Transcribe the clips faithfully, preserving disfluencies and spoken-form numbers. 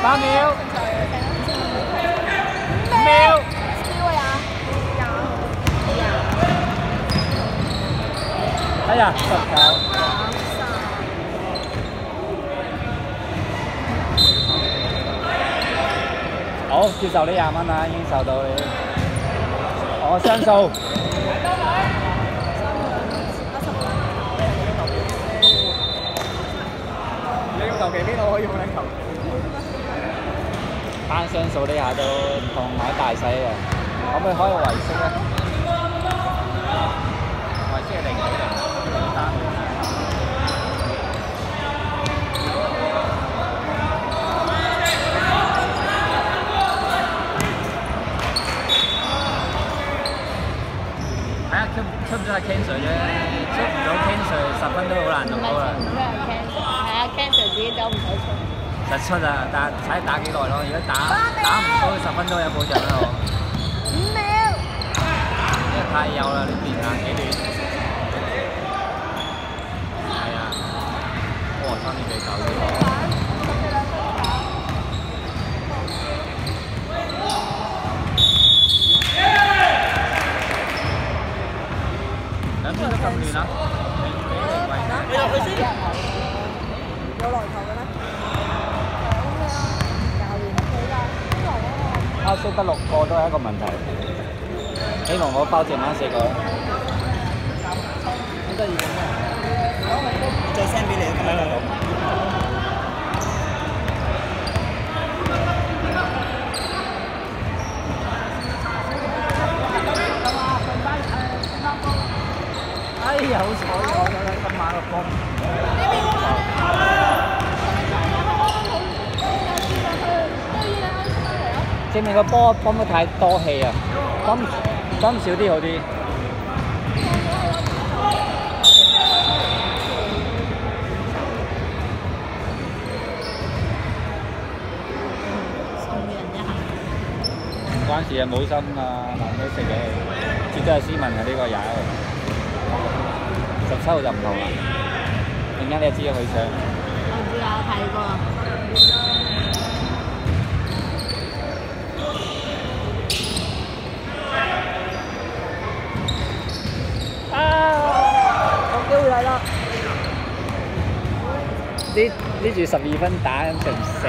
八秒。五秒。哎呀，十九。好，接受呢廿蚊啦，已經受到你。我雙數。 你要求其邊度可以用你求？ 單雙數呢下都唔同買大細嘅，可唔可以開個圍式咧？圍式係零比零，零單。睇下出出唔出係 cancel 啫，出唔到 cancel 十分都好難用到啦。 唔出係 cancel， 係啊 cancel 自己走唔到出。 實出啊，但睇打幾耐咯。如果打打唔到十分鐘有保障啦，我。五秒。因為太幼啦，呢邊啊幾短。係啊。哇！差啲俾搞咗。兩邊都咁亂啊！ 你入去先。有來頭嘅咩？ 拋出得六個都係一個問題。希望我包剩翻四個。好得意嘅咩？ 再 send 俾你咁樣就。 哎呀，好彩我有今晚個波。證明個波泵得太多氣啊，泵泵少啲好啲。唔關事啊，冇心啊，難得食嘅，絕對係斯文嘅呢個友。十七號就唔同啦，陣間你就知咗佢唱。 我唔知啊，我睇過。呢呢住十二分打就唔死。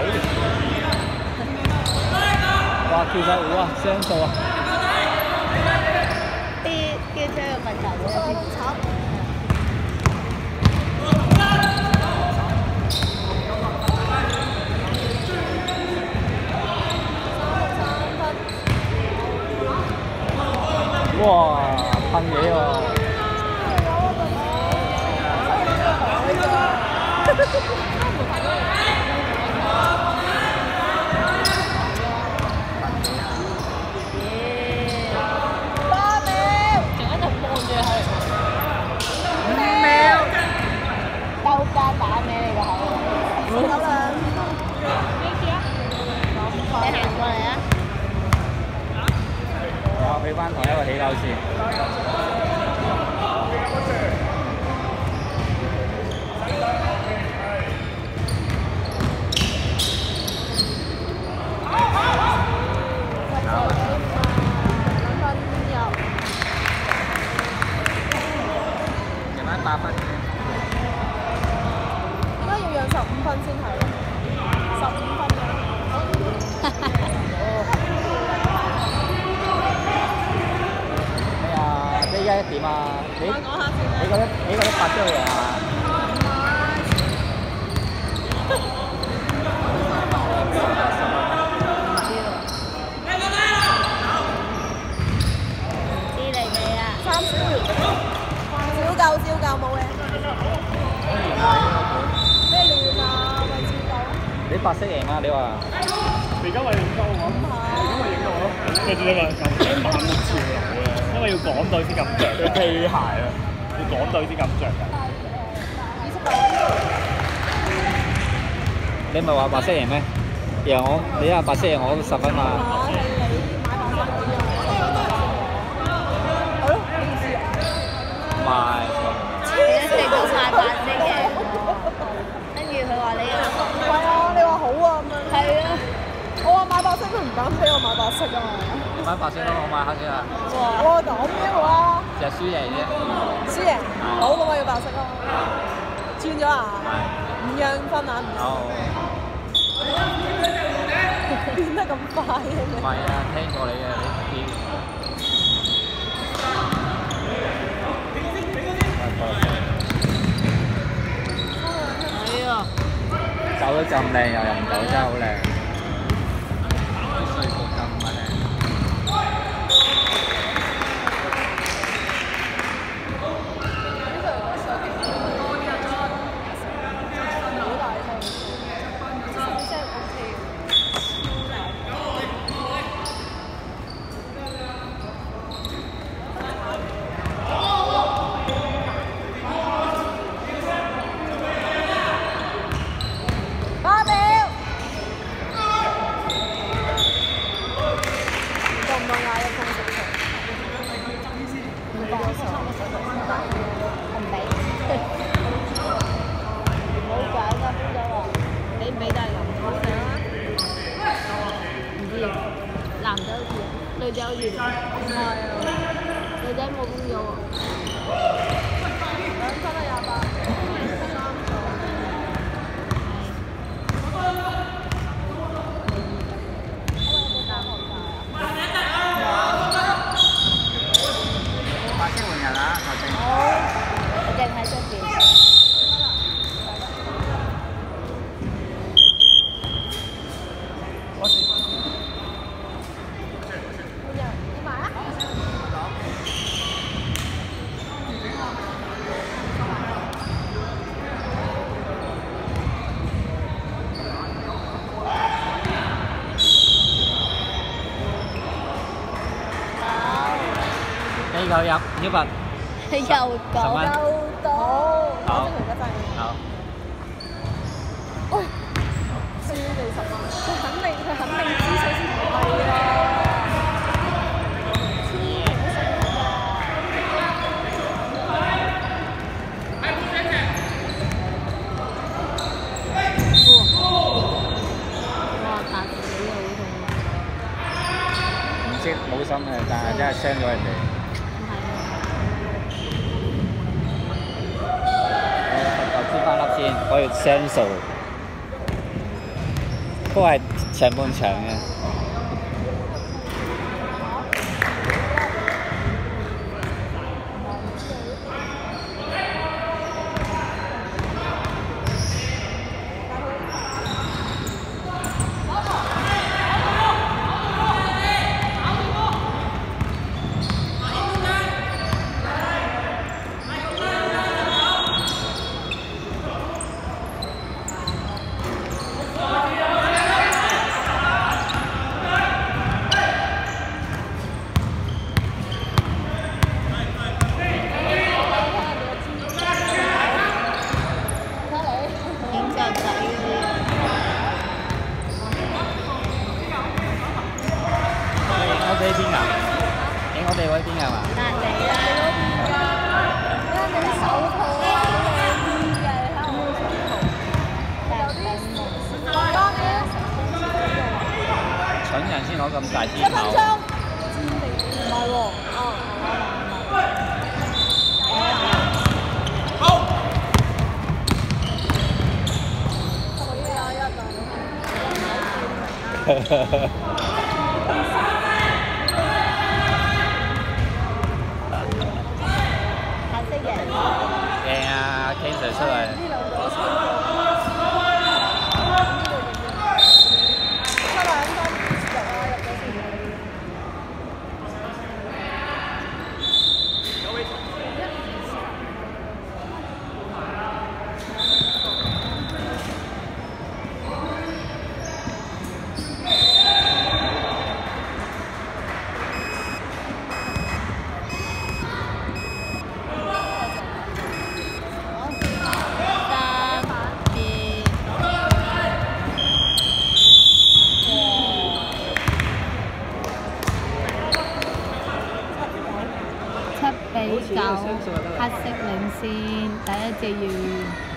哇！跳晒舞啊，雙數啊！啲叫車嘅問題喎。哇！噴嘢喎！去翻同一個起樓線。剩翻八分嘅。 應該要讓十五分先係，十五分嘅。 依家點啊？你你覺得你覺得八張贏啊？ 知你未啊？ 三小小夠小夠冇嘅。咩亂啊？咪照夠。 你白色贏啊？你話？ 你而家咪影到我，你而家咪影到我咯。跟住呢個咁慢潮流嘅。因為要港隊先咁着，佢機械啊，要港隊先咁着㗎。 你咪話白色贏咩？贏我，你話白色贏我十分嘛？唔係。 你食到晒白色嘅，跟住佢話你啊， 係啊，你話好啊咁樣。 係啊。 色佢唔敢俾我買白色啊嘛。 買白色咯，我買黑色啊。 哇，咁嘅話， 隻輸贏啫。 輸贏，好咁我要白色咯。轉咗啊？唔讓分啊？唔好。 變得咁快嘅你？ 唔係啊，聽過你嘅你啲。 係啊！ 走得咁靚又入唔到，真係好靚。啲水果咁靚。 女仔好似，係啊，女仔冇工咗喎。 兩分啊廿八，三個。 白色換人啊，頭先。 好，一定喺出邊。 呢個入一百。 又講又到， 好， 好。喂，輸你十蚊，佢肯定佢肯定知水先唔係啊！千祈唔好信佢㗎。 哇！打自己又好痛。 唔識冇心嘅，但係真係傷咗人哋。先可以雙數，都係上半場嘅。呢邊啊？影我哋嗰邊係嘛？ 但係你啦，因為你啲手套啊好靚啲嘅，你睇我手套，有啲當嘅。 蠢人先攞咁大支一分口。 鐘，唔係喎，哦，好。 鏡啊 ，King Sir 出嚟。 比九，黑色領先，第一隻完。